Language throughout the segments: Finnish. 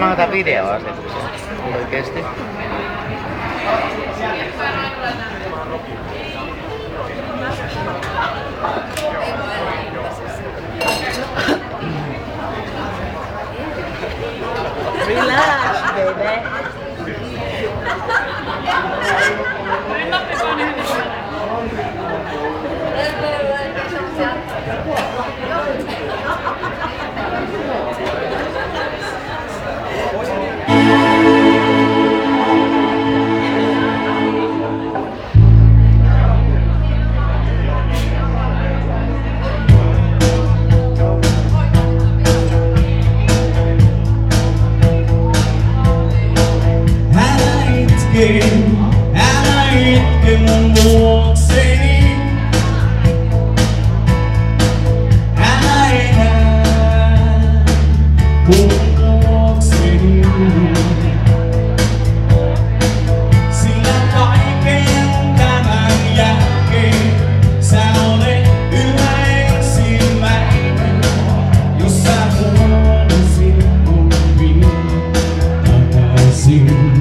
mä otan videoasetuksen. Oikeesti. Relax, baby. Älä itke mun vuokseni. Älä enää mun vuokseni. Sillä kaiken tämän jälkeen sä olet yhä ensimmäinen, jos sä huolisit mun vielä takaisin.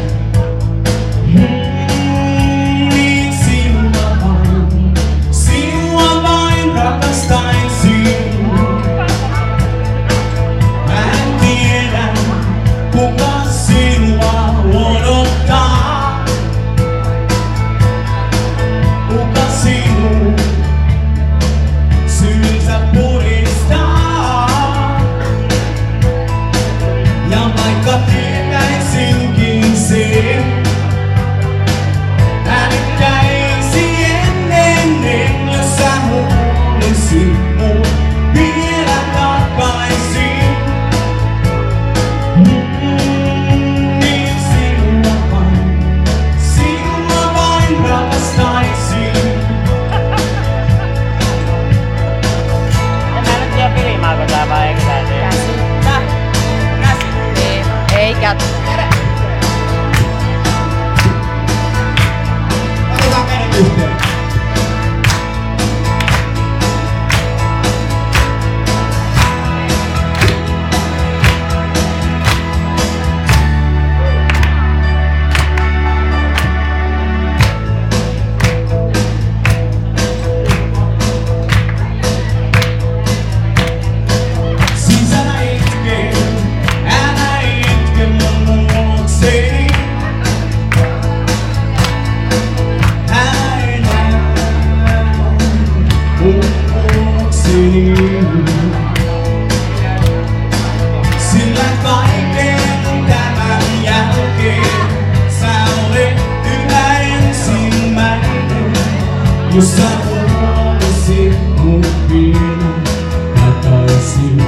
Sillä kaiken tämän jälkeen sä olet yhä ensimmäinen, jos sä huolisit mun vielä takaisin.